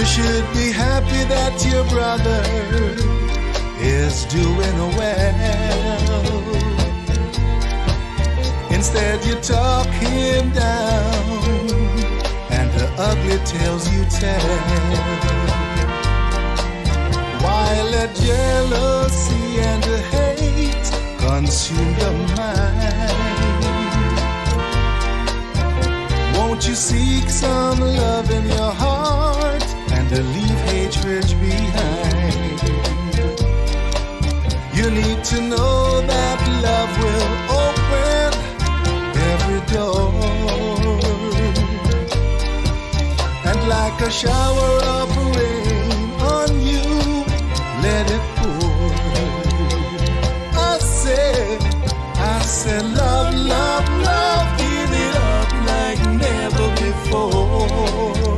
You should be happy that your brother is doing well. Instead you talk him down and the ugly tales you tell. While the jealousy and the hate consume the mind, won't you seek some love in your heart and leave hatred behind? You need to know that love will open every door, and like a shower of rain on you, let it pour. I said, love, love, love, give it up like never before.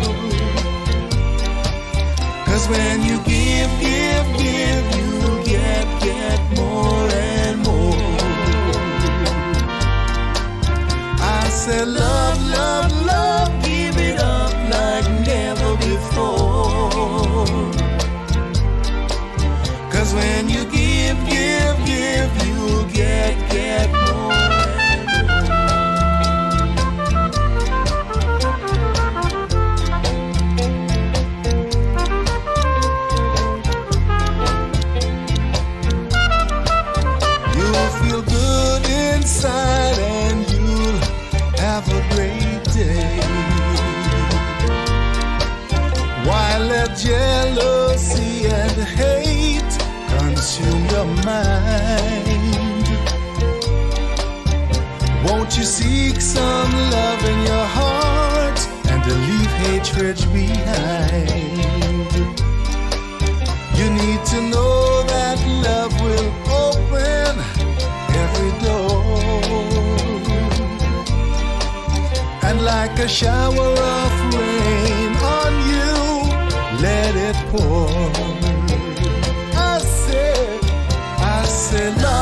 'Cause when you give, give, give, you get more and more. I said, love, love, love, give it up like never before. 'Cause when you give, give, give, you get more and more. You'll feel good inside and you'll have a great day, while the jealousy and hate consume your mind. Won't you seek some love in your heart and leave hatred behind? You need to know that love will open every door, and like a shower of rain on you, let it pour. I said, love.